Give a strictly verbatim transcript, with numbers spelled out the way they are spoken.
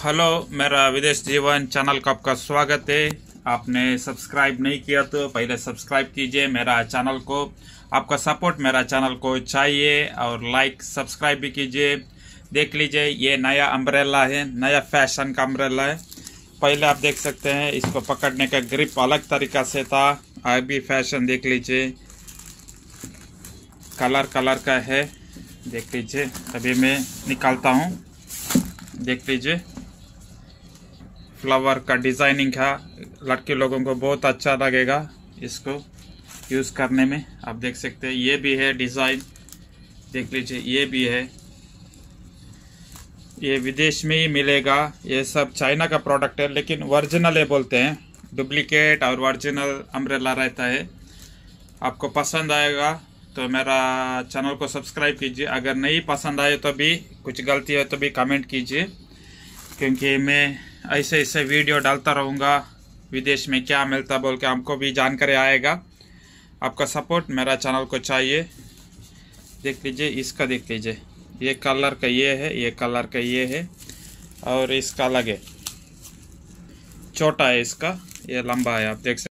Hello, मेरा विदेश जीवन चैनल का आपका स्वागत है। आपने सब्सक्राइब नहीं किया तो पहले सब्सक्राइब कीजिए मेरा चैनल को। आपका सपोर्ट मेरा चैनल को चाहिए और लाइक सब्सक्राइब भी कीजिए। देख लीजिए, ये नया अम्ब्रेला है, नया फैशन का अम्ब्रेला है। पहले आप देख सकते हैं इसको पकड़ने का ग्रिप अलग तरीका से था, अभी फैशन देख लीजिए, कलर कलर का है। देख लीजिए, अभी मैं निकालता हूँ, देख लीजिए फ्लावर का डिजाइनिंग है। लड़के लोगों को बहुत अच्छा लगेगा इसको यूज करने में। आप देख सकते हैं ये भी है डिजाइन, देख लीजिए ये भी है। ये विदेश में ही मिलेगा, ये सब चाइना का प्रोडक्ट है, लेकिन ओरिजिनल है बोलते हैं। डुप्लीकेट और ओरिजिनल अम्ब्रेला रहता है। आपको पसंद आएगा तो मेरा चैनल को सब्सक्राइब कीजिए। अगर नहीं पसंद आए तो भी, कुछ गलती है तो भी कमेंट कीजिए, क्योंकि मैं ऐसे ऐसे वीडियो डालता रहूँगा। विदेश में क्या मिलता बोल के हमको भी जानकारी आएगा। आपका सपोर्ट मेरा चैनल को चाहिए। देख लीजिए इसका, देख लीजिए ये कलर का ये है, ये कलर का ये है, और इसका अलग है, छोटा है इसका, ये लंबा है। आप देख सकते